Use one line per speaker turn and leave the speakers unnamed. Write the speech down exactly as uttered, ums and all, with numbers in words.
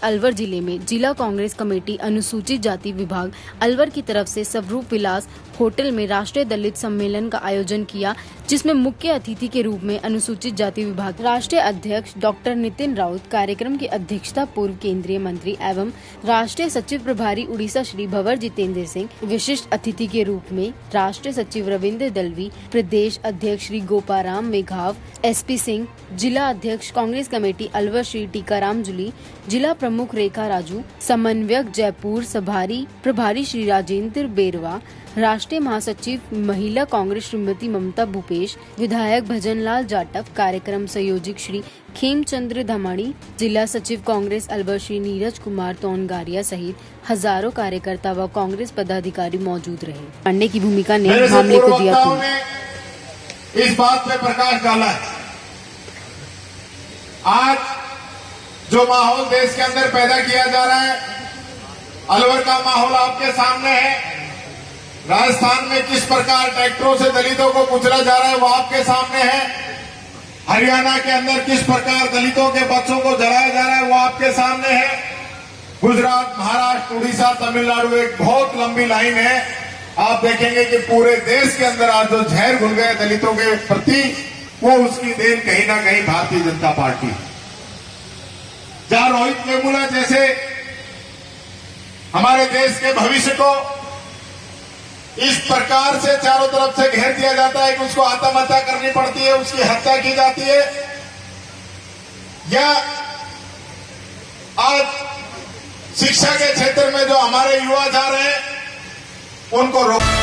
अलवर जिले में जिला कांग्रेस कमेटी अनुसूचित जाति विभाग अलवर की तरफ से स्वरूप विलास होटल में राष्ट्रीय दलित सम्मेलन का आयोजन किया, जिसमें मुख्य अतिथि के रूप में अनुसूचित जाति विभाग राष्ट्रीय अध्यक्ष डॉक्टर नितिन राउत, कार्यक्रम की अध्यक्षता पूर्व केंद्रीय मंत्री एवं राष्ट्रीय सचिव प्रभारी उड़ीसा श्री भंवर जितेंद्र सिंह, विशिष्ट अतिथि के रूप में राष्ट्रीय सचिव रविंद्र दलवी, प्रदेश अध्यक्ष श्री गोपाराम मेघाव, एसपी सिंह, जिला अध्यक्ष कांग्रेस कमेटी अलवर श्री टीकाराम जुली, जिला प्रमुख रेखा राजू, समन्वयक जयपुर सभारी प्रभारी श्री राजेंद्र बेरवा, राष्ट्रीय महासचिव महिला कांग्रेस श्रीमती ममता भूपेश, विधायक भजनलाल जाटव, कार्यक्रम संयोजक श्री खेमचंद्र धमाड़ी, जिला सचिव कांग्रेस अलवर श्री नीरज कुमार तोनगारिया सहित हजारों कार्यकर्ता व कांग्रेस पदाधिकारी मौजूद रहे। पांडे की भूमिका ने मामले को दिया।
इस बात पे प्रकाश डाला है। आज जो माहौल देश के अंदर पैदा किया जा रहा है, अलवर का माहौल आपके सामने है। राजस्थान में किस प्रकार ट्रैक्टरों से दलितों को कुचला जा रहा है वो आपके सामने है। हरियाणा के अंदर किस प्रकार दलितों के बच्चों को जलाया जा रहा है वो आपके सामने है। गुजरात, महाराष्ट्र, उड़ीसा, तमिलनाडु, एक बहुत लंबी लाइन है। आप देखेंगे कि पूरे देश के अंदर आज जो जहर घुल गए दलितों के प्रति, वो उसकी देन कहीं ना कहीं भारतीय जनता पार्टी। जहां रोहित वेमुला जैसे हमारे देश के भविष्य को इस प्रकार से चारों तरफ से घेर दिया जाता है कि उसको आत्महत्या करनी पड़ती है, उसकी हत्या की जाती है, या आज शिक्षा के क्षेत्र में जो हमारे युवा जा रहे हैं उनको रोक